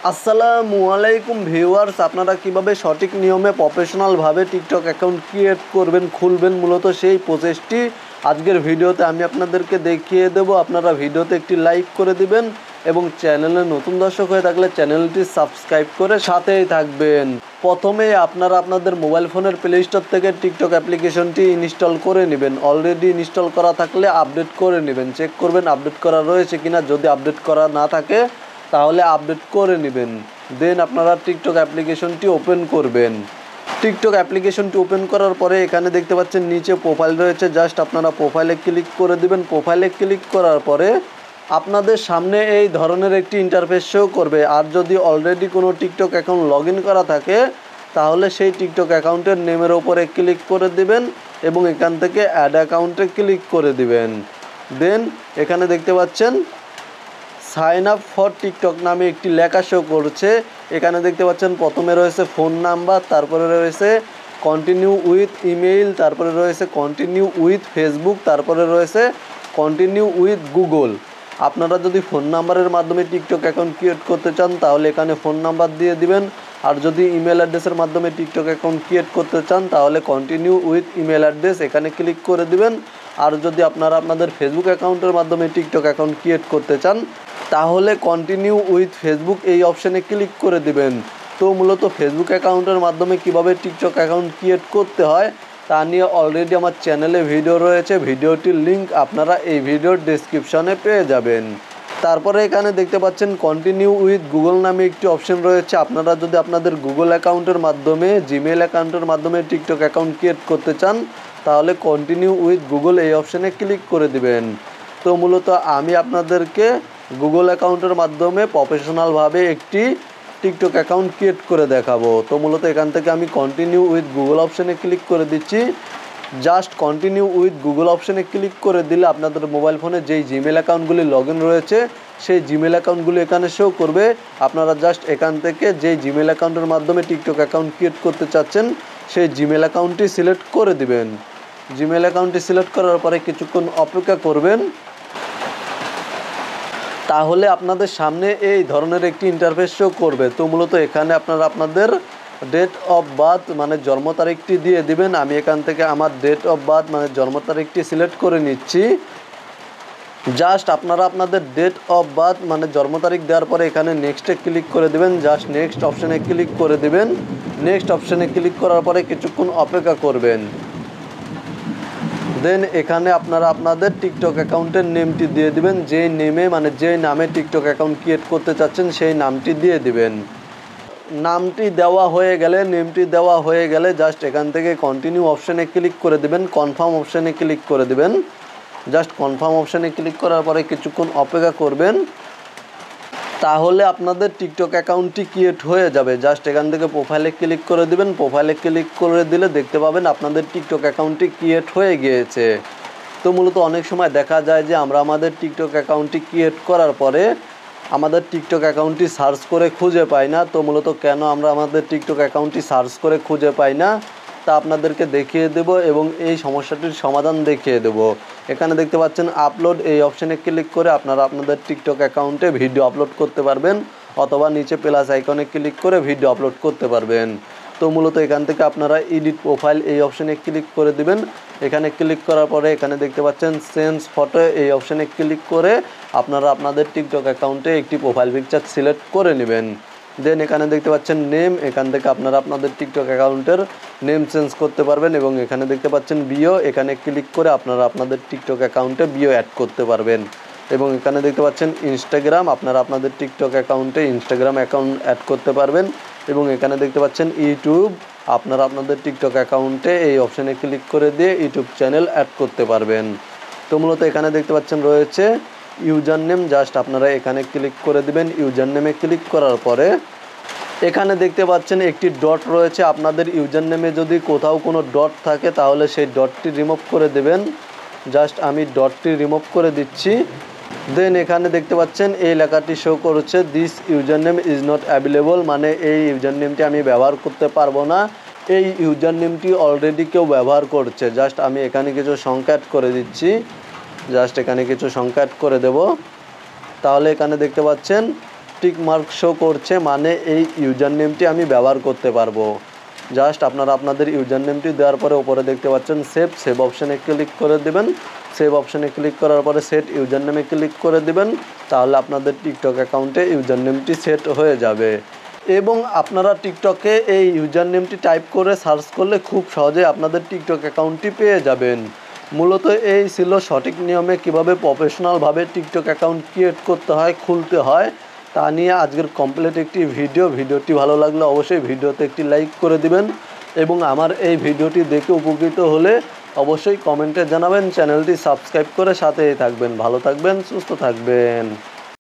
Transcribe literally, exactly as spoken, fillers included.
আসসালামু আলাইকুম ভিউয়ার্স, আপনারা কিভাবে সঠিক নিয়মে প্রফেশনালভাবে টিকটক অ্যাকাউন্ট ক্রিয়েট করবেন খুলবেন মূলত সেই প্রসেসটি আজকের ভিডিওতে আমি আপনাদেরকে দেখিয়ে দেব। আপনারা ভিডিওতে একটি লাইক করে দিবেন এবং চ্যানেলে নতুন দর্শক হয়ে থাকলে চ্যানেলটি সাবস্ক্রাইব করে সাথেই থাকবেন। প্রথমে আপনারা আপনাদের মোবাইল ফোনের প্লে স্টোর থেকে টিকটক অ্যাপ্লিকেশনটি ইনস্টল করে নেবেন। অলরেডি ইনস্টল করা থাকলে আপডেট করে নেবেন, চেক করবেন আপডেট করা রয়েছে কিনা। যদি আপডেট করা না থাকে তাহলে আপডেট করে নেবেন। দেন আপনারা টিকটক অ্যাপ্লিকেশনটি ওপেন করবেন। টিকটক অ্যাপ্লিকেশনটি ওপেন করার পরে এখানে দেখতে পাচ্ছেন নিচে প্রোফাইল রয়েছে, জাস্ট আপনারা প্রোফাইলে ক্লিক করে দিবেন। প্রোফাইলে ক্লিক করার পরে আপনাদের সামনে এই ধরনের একটি ইন্টারফেস শো করবে। আর যদি অলরেডি কোনো টিকটক অ্যাকাউন্ট লগ ইন করা থাকে তাহলে সেই টিকটক অ্যাকাউন্টের নেমের ওপরে ক্লিক করে দিবেন এবং এখান থেকে অ্যাড অ্যাকাউন্টে ক্লিক করে দিবেন। দেন এখানে দেখতে পাচ্ছেন সাইন আপ ফর টিকটক নামে একটি লেখা শো করছে। এখানে দেখতে পাচ্ছেন প্রথমে রয়েছে ফোন নাম্বার, তারপরে রয়েছে কন্টিনিউ উইথ ইমেইল, তারপরে রয়েছে কন্টিনিউ উইথ ফেসবুক, তারপরে রয়েছে কন্টিনিউ উইথ গুগল। আপনারা যদি ফোন নাম্বারের মাধ্যমে টিকটক অ্যাকাউন্ট ক্রিয়েট করতে চান তাহলে এখানে ফোন নাম্বার দিয়ে দিবেন। আর যদি ইমেল অ্যাড্রেসের মাধ্যমে টিকটক অ্যাকাউন্ট ক্রিয়েট করতে চান তাহলে কন্টিনিউ উইথ ইমেল অ্যাড্রেস এখানে ক্লিক করে দিবেন। আর যদি আপনারা আপনাদের ফেসবুক অ্যাকাউন্টের মাধ্যমে টিকটক অ্যাকাউন্ট ক্রিয়েট করতে চান তাহলে কন্টিনিউ উইথ ফেসবুক এই অপশানে ক্লিক করে দিবেন। তো মূলত ফেসবুক অ্যাকাউন্টের মাধ্যমে কিভাবে টিকটক অ্যাকাউন্ট ক্রিয়েট করতে হয় তা নিয়ে অলরেডি আমার চ্যানেলে ভিডিও রয়েছে, ভিডিওটির লিঙ্ক আপনারা এই ভিডিওর ডেসক্রিপশনে পেয়ে যাবেন। তারপরে এখানে দেখতে পাচ্ছেন কন্টিনিউ উইথ গুগল নামে একটি অপশন রয়েছে। আপনারা যদি আপনাদের গুগল অ্যাকাউন্টের মাধ্যমে জিমেল অ্যাকাউন্টের মাধ্যমে টিকটক অ্যাকাউন্ট ক্রিয়েট করতে চান তাহলে কন্টিনিউ উইথ গুগল এই অপশানে ক্লিক করে দিবেন। তো মূলত আমি আপনাদেরকে গুগল অ্যাকাউন্টের মাধ্যমে প্রফেশনালভাবে একটি টিকটক অ্যাকাউন্ট ক্রিয়েট করে দেখাবো। তো মূলত এখান থেকে আমি কন্টিনিউ উইথ গুগল অপশানে ক্লিক করে দিচ্ছি। জাস্ট কন্টিনিউ উইথ গুগল অপশানে ক্লিক করে দিলে আপনাদের মোবাইল ফোনে যেই জিমেল অ্যাকাউন্টগুলি লগ ইন রয়েছে সেই জিমেল অ্যাকাউন্টগুলি এখানে শো করবে। আপনারা জাস্ট এখান থেকে যেই জিমেল অ্যাকাউন্টের মাধ্যমে টিকটক অ্যাকাউন্ট ক্রিয়েট করতে চাচ্ছেন সেই জিমেল অ্যাকাউন্টটি সিলেক্ট করে দিবেন। জিমেল অ্যাকাউন্টটি সিলেক্ট করার পরে কিছুক্ষণ অপেক্ষা করবেন, তাহলে আপনাদের সামনে এই ধরনের একটি ইন্টারফেস শো করবে। তো মূলত এখানে আপনারা আপনাদের ডেট অফ বার্থ মানে জন্ম তারিখটি দিয়ে দিবেন। আমি এখান থেকে আমার ডেট অফ বার্থ মানে জন্ম তারিখটি সিলেক্ট করে নিচ্ছি। জাস্ট আপনারা আপনাদের ডেট অফ বার্থ মানে জন্ম তারিখ দেওয়ার পরে এখানে নেক্সটে ক্লিক করে দেবেন। জাস্ট নেক্সট অপশানে ক্লিক করে দেবেন। নেক্সট অপশানে ক্লিক করার পরে কিছুক্ষণ অপেক্ষা করবেন। দেন এখানে আপনারা আপনাদের টিকটক অ্যাকাউন্টের নেমটি দিয়ে দিবেন। যেই নেমে মানে যেই নামে টিকটক অ্যাকাউন্ট ক্রিয়েট করতে চাচ্ছেন সেই নামটি দিয়ে দিবেন। নামটি দেওয়া হয়ে গেলে নেমটি দেওয়া হয়ে গেলে জাস্ট এখান থেকে কন্টিনিউ অপশানে ক্লিক করে দিবেন, কনফার্ম অপশানে ক্লিক করে দিবেন। জাস্ট কনফার্ম অপশানে ক্লিক করার পরে কিছুক্ষণ অপেক্ষা করবেন, তাহলে আপনাদের টিকটক অ্যাকাউন্টটি ক্রিয়েট হয়ে যাবে। জাস্ট এখান থেকে প্রোফাইলে ক্লিক করে দিবেন। প্রোফাইলে ক্লিক করে দিলে দেখতে পাবেন আপনাদের টিকটক অ্যাকাউন্টটি ক্রিয়েট হয়ে গিয়েছে। তো মূলত অনেক সময় দেখা যায় যে আমরা আমাদের টিকটক অ্যাকাউন্টটি ক্রিয়েট করার পরে আমাদের টিকটক অ্যাকাউন্টটি সার্চ করে খুঁজে পাই না। তো মূলত কেন আমরা আমাদের টিকটক অ্যাকাউন্টটি সার্চ করে খুঁজে পাই না তা আপনাদেরকে দেখিয়ে দেব এবং এই সমস্যাটির সমাধান দেখিয়ে দেব। এখানে দেখতে পাচ্ছেন আপলোড এই অপশানে ক্লিক করে আপনারা আপনাদের টিকটক অ্যাকাউন্টে ভিডিও আপলোড করতে পারবেন অথবা নিচে প্লাস আইকনে ক্লিক করে ভিডিও আপলোড করতে পারবেন। তো মূলত এখান থেকে আপনারা এডিট প্রোফাইল এই অপশানে ক্লিক করে দিবেন। এখানে ক্লিক করার পরে এখানে দেখতে পাচ্ছেন চেঞ্জ ফটো এই অপশানে ক্লিক করে আপনারা আপনাদের টিকটক অ্যাকাউন্টে একটি প্রোফাইল পিকচার সিলেক্ট করে নেবেন। দেন এখানে দেখতে পাচ্ছেন নেম, এখান থেকে আপনারা আপনাদের টিকটক অ্যাকাউন্টের নেম চেঞ্জ করতে পারবেন এবং এখানে দেখতে পাচ্ছেন বিও, এখানে ক্লিক করে আপনারা আপনাদের টিকটক অ্যাকাউন্টে বিও অ্যাড করতে পারবেন। এবং এখানে দেখতে পাচ্ছেন ইনস্টাগ্রাম, আপনারা আপনাদের টিকটক অ্যাকাউন্টে ইনস্টাগ্রাম অ্যাকাউন্ট অ্যাড করতে পারবেন। এবং এখানে দেখতে পাচ্ছেন ইউটিউব, আপনারা আপনাদের টিকটক অ্যাকাউন্টে এই অপশানে ক্লিক করে দিয়ে ইউটিউব চ্যানেল অ্যাড করতে পারবেন। তো মূলত এখানে দেখতে পাচ্ছেন রয়েছে ইউজার নেম, জাস্ট আপনারা এখানে ক্লিক করে দিবেন। ইউজার নেমে ক্লিক করার পরে এখানে দেখতে পাচ্ছেন একটি ডট রয়েছে। আপনাদের ইউজার নেমে যদি কোথাও কোনো ডট থাকে তাহলে সেই ডটটি রিমুভ করে দেবেন। জাস্ট আমি ডটটি রিমুভ করে দিচ্ছি। দেন এখানে দেখতে পাচ্ছেন এই লেখাটি শো করছে this user name is not available, মানে এই ইউজার নেমটি আমি ব্যবহার করতে পারবো না। এই ইউজার নেমটি অলরেডি কেউ ব্যবহার করছে। জাস্ট আমি এখানে কিছু সংখ্যা অ্যাড করে দিচ্ছি। জাস্ট এখানে কিছু সংখ্যা অ্যাড করে দেব। তাহলে এখানে দেখতে পাচ্ছেন টিক মার্ক শো করছে, মানে এই ইউজার নেমটি আমি ব্যবহার করতে পারবো। জাস্ট আপনারা আপনাদের ইউজার নেমটি দেওয়ার পরে উপরে দেখতে পাচ্ছেন সেভ সেভ অপশানে ক্লিক করে দেবেন। সেভ অপশানে ক্লিক করার পরে সেট ইউজার নেমে ক্লিক করে দেবেন। তাহলে আপনাদের টিকটক অ্যাকাউন্টে ইউজার নেমটি সেট হয়ে যাবে এবং আপনারা টিকটকে এই ইউজার নেমটি টাইপ করে সার্চ করলে খুব সহজে আপনাদের টিকটক অ্যাকাউন্টটি পেয়ে যাবেন। মূলত এই ছিল সঠিক নিয়মে কিভাবে প্রফেশনালভাবে টিকটক অ্যাকাউন্ট ক্রিয়েট করতে হয়, খুলতে হয় তা নিয়ে আজকের কমপ্লিট একটি ভিডিও। ভিডিওটি ভালো লাগলে অবশ্যই ভিডিওতে একটি লাইক করে দিবেন এবং আমার এই ভিডিওটি দেখে উপকৃত হলে অবশ্যই কমেন্টে জানাবেন। চ্যানেলটি সাবস্ক্রাইব করে সাথেই থাকবেন। ভালো থাকবেন, সুস্থ থাকবেন।